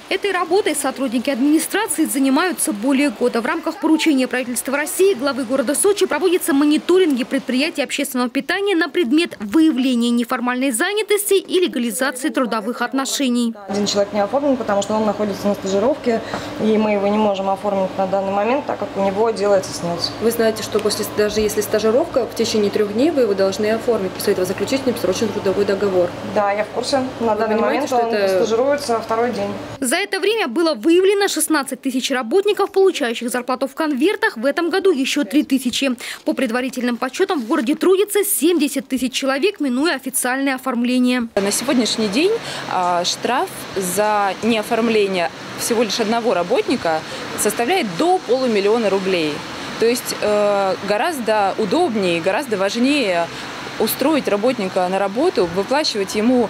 Этой работой сотрудники администрации занимаются более года. В рамках поручения правительства России главы города Сочи проводятся мониторинги предприятий общественного питания на предмет выявления неформальной занятости и легализации трудовых отношений. Один человек не оформлен, потому что он находится на стажировке, и мы его не можем оформить на данный момент, так как у него делается снятие. Вы знаете, что даже если стажировка, в течение 3 дней вы его должны оформить, после этого заключить с ним срочный трудовой договор. Да, я в курсе. На данный момент он стажируется 2-й день. За это время было выявлено 16 тысяч работников, получающих зарплату в конвертах. В этом году еще 3 тысячи. По предварительным подсчетам в городе трудится 70 тысяч человек, минуя официальное оформление. На сегодняшний день штраф за неоформление всего лишь одного работника составляет до 500 000 рублей. То есть гораздо удобнее, гораздо важнее устроить работника на работу, выплачивать ему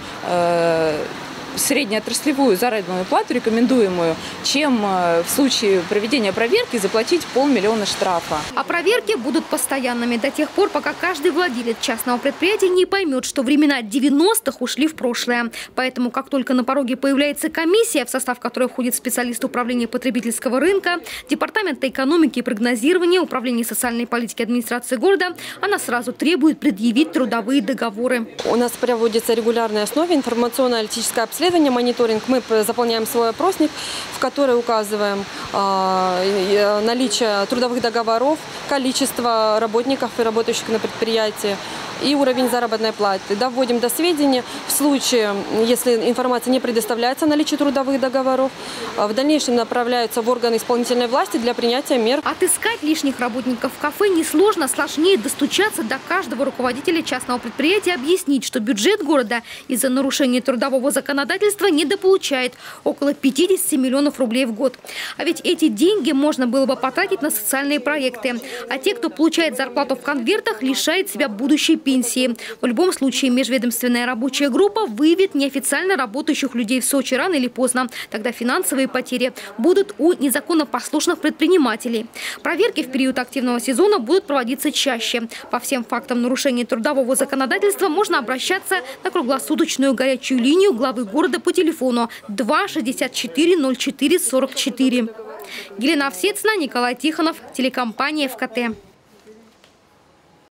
среднеотраслевую заработную плату, рекомендуемую, чем в случае проведения проверки заплатить 500 000 штрафа. А проверки будут постоянными до тех пор, пока каждый владелец частного предприятия не поймет, что времена 90-х ушли в прошлое. Поэтому, как только на пороге появляется комиссия, в состав которой входит специалист управления потребительского рынка, Департамента экономики и прогнозирования, Управления социальной политики администрации города, она сразу требует предъявить трудовые договоры. У нас проводится регулярной основе информационно-аналитическое обследование, мониторинг. Мы заполняем свой опросник, в который указываем наличие трудовых договоров, количество работников и работающих на предприятии и уровень заработной платы. Доводим до сведения. В случае, если информация не предоставляется о наличии трудовых договоров, в дальнейшем направляются в органы исполнительной власти для принятия мер. Отыскать лишних работников в кафе несложно, сложнее достучаться до каждого руководителя частного предприятия, объяснить, что бюджет города из-за нарушения трудового законодательства недополучает около 50 миллионов рублей в год. А ведь эти деньги можно было бы потратить на социальные проекты. А те, кто получает зарплату в конвертах, лишает себя будущей пенсии. В любом случае, межведомственная рабочая группа выявит неофициально работающих людей в Сочи рано или поздно. Тогда финансовые потери будут у незаконно послушных предпринимателей. Проверки в период активного сезона будут проводиться чаще. По всем фактам нарушения трудового законодательства можно обращаться на круглосуточную горячую линию главы города по телефону 2 64 04 44. Елена Овсецна, Николай Тихонов, телекомпания ФКТ.